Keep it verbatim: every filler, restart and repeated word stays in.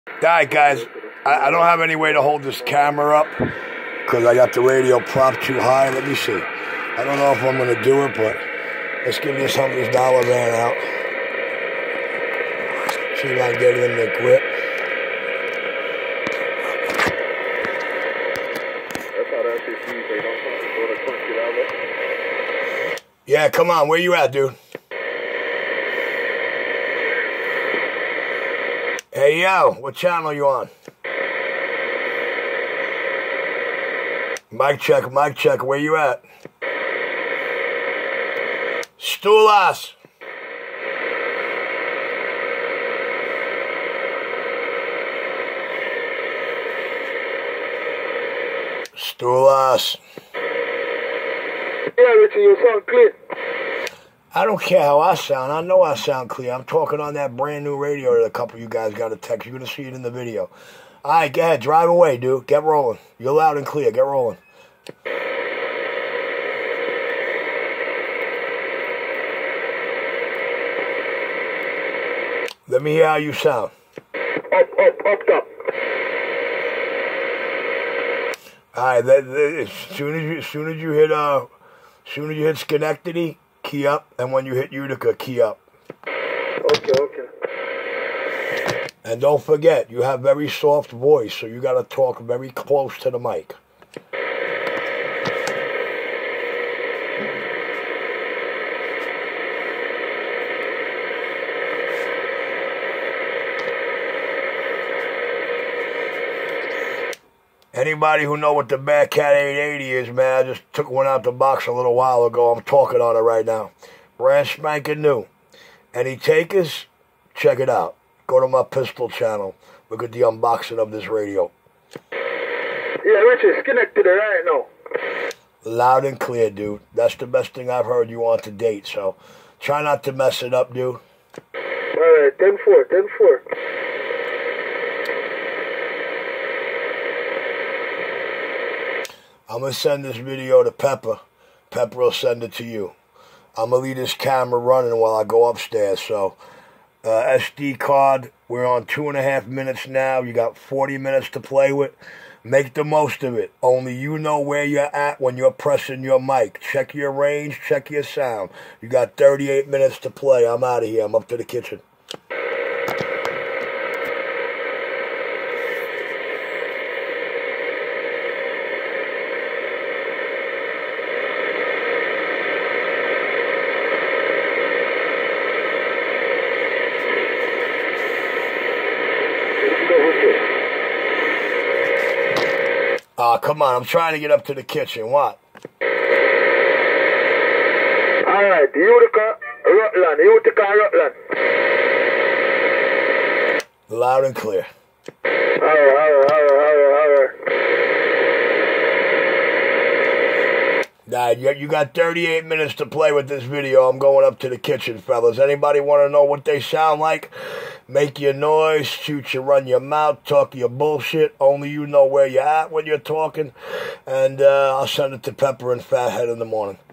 Alright guys, I, I don't have any way to hold this camera up because I got the radio propped too high. Let me see. I don't know if I'm going to do it, but let's give this one hundred dollar man out. See if I can get it in the grip. Yeah, come on. Where you at, dude? Hey, yo. What channel you on? Mic check, mic check. Where you at? Stulas. Stulas. Yeah, Richie, you sound clear. I don't care how I sound. I know I sound clear. I'm talking on that brand new radio that a couple of you guys got a text. You're going to see it in the video. All right, go ahead. Drive away, dude. Get rolling. You're loud and clear. Get rolling. Let me hear how you sound. Up, up, up, top. All right, that, that, as soon as you, as soon as you hit, uh, as soon as you hit Schenectady, key up, and when you hit Utica, key up. Okay, okay. And don't forget, you have very soft voice, so you got to talk very close to the mic. Anybody who know what the Bearcat eight eighty is, man, I just took one out the box a little while ago. I'm talking on it right now. Brand spanking new. Any takers? Check it out. Go to my Pistol channel. Look at the unboxing of this radio. Yeah, Richie, connected right now. Loud and clear, dude. That's the best thing I've heard you on to date, so try not to mess it up, dude. Alright, ten four, ten four. I'm going to send this video to Pepper. Pepper will send it to you. I'm going to leave this camera running while I go upstairs. So, uh, S D card, we're on two and a half minutes now. You got forty minutes to play with. Make the most of it. Only you know where you're at when you're pressing your mic. Check your range, check your sound. You got thirty-eight minutes to play. I'm out of here. I'm up to the kitchen. Ah, uh, come on. I'm trying to get up to the kitchen. What? All right. Utica, Rutland. Utica, Rutland. Loud and clear. All right, all right, all right, all right. Nah, you, you got thirty-eight minutes to play with this video. I'm going up to the kitchen, fellas. Anybody want to know what they sound like? Make your noise, shoot you, run your mouth, talk your bullshit. Only you know where you're at when you're talking. And uh, I'll send it to Pepper and Fathead in the morning.